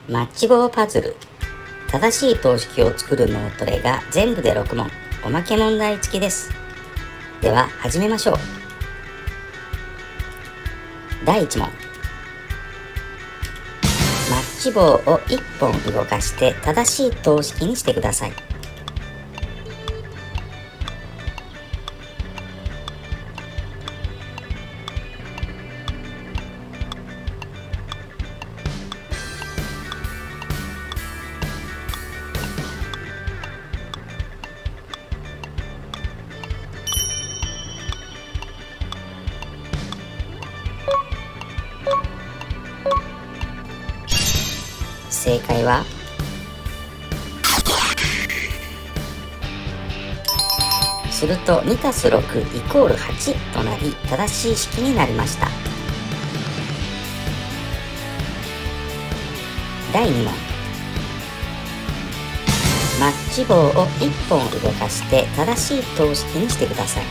マッチ棒パズル。正しい等式を作る脳トレが全部で6問。おまけ問題付きです。では始めましょう。第1問。マッチ棒を1本動かして正しい等式にしてください。正解はすると 2+6 = 8となり正しい式になりました。第2問。マッチ棒を1本動かして正しい等式にしてください。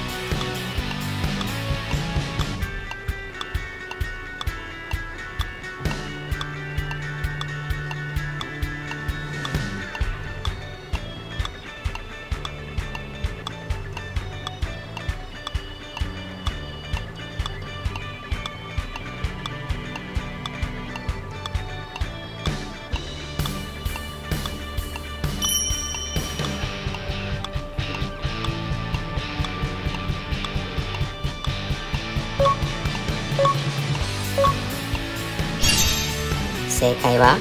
正解は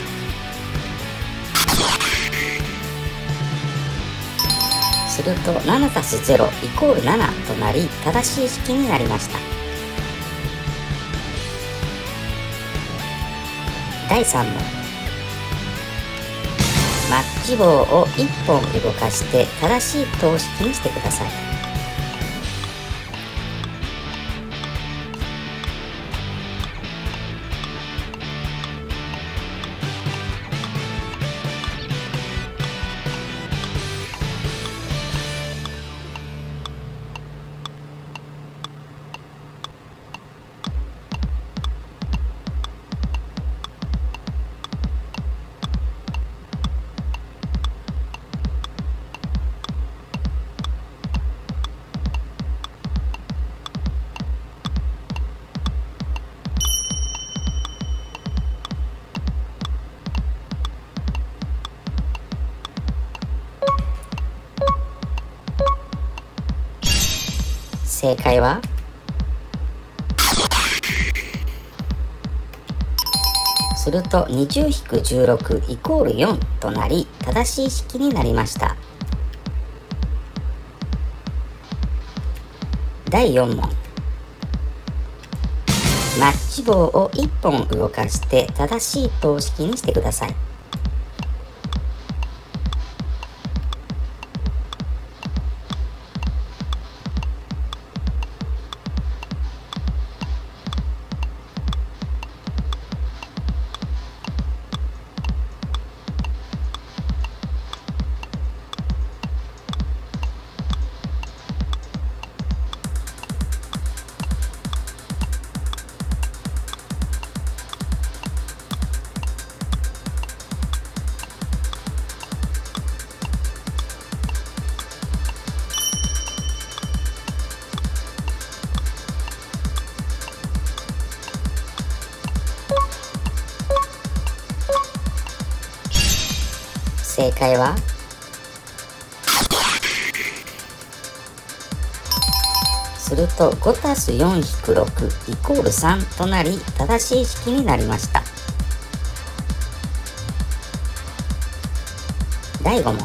すると 7+0 = 7となり正しい式になりました。第3問。マッチ棒を1本動かして正しい等式にしてください。正解はすると 20-16 = 4となり正しい式になりました。第4問。マッチ棒を1本動かして正しい等式にしてください。正解はすると 5+4-6 = 3となり正しい式になりました。第5問。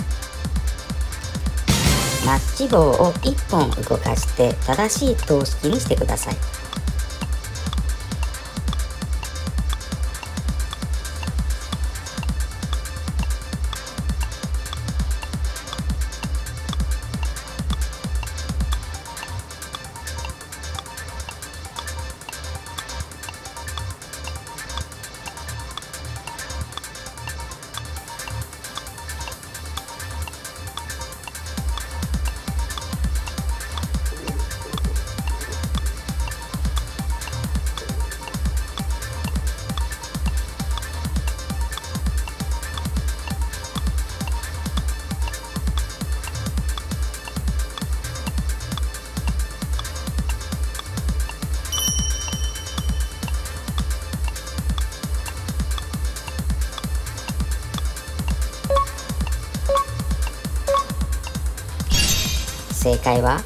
マッチ棒を1本動かして正しい等式にしてください。 正解は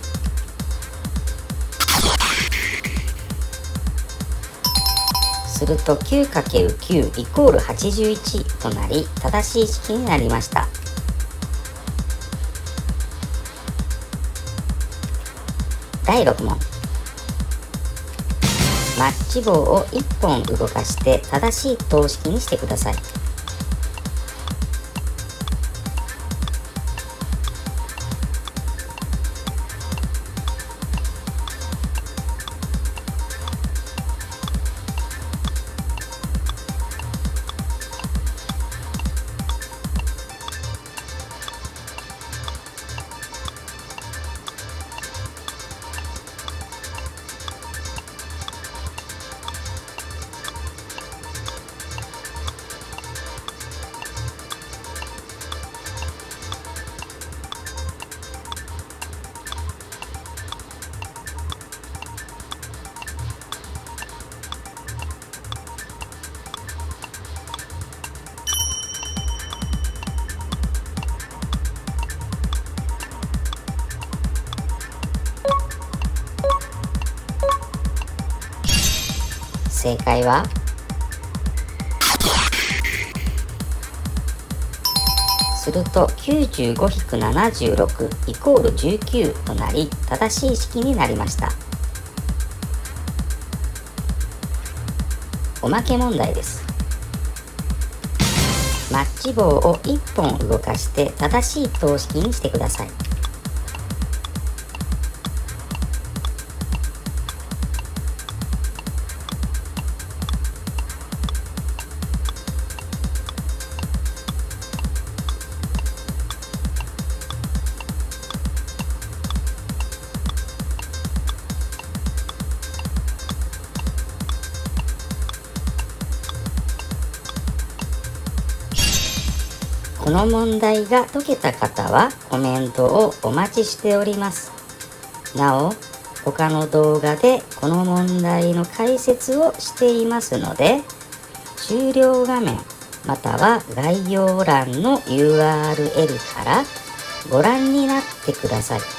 すると 9×9 イコール81となり正しい式になりました。第6問。マッチ棒を1本動かして正しい等式にしてください。正解はすると 95-76 イコール19となり正しい式になりました。おまけ問題です。マッチ棒を1本動かして正しい等式にしてください。この問題が解けた方はコメントをお待ちしております。なお、他の動画でこの問題の解説をしていますので、終了画面または概要欄の URL からご覧になってください。